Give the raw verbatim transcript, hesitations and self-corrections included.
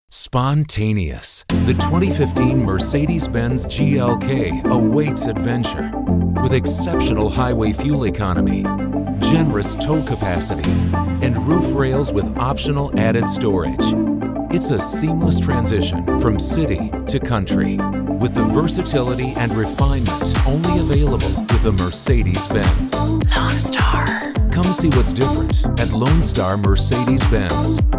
Spontaneous. The twenty fifteen Mercedes-Benz G L K awaits adventure. With exceptional highway fuel economy, generous tow capacity, and roof rails with optional added storage, it's a seamless transition from city to country, with the versatility and refinement only available with a Mercedes-Benz. Lone Star. Come see what's different at Lonestar Mercedes-Benz.